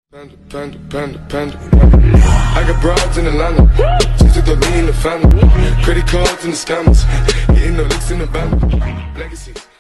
Panda. I got broads in Atlanta, just to throw me in the family. Credit cards and the scammers, getting no licks in the band. Legacies.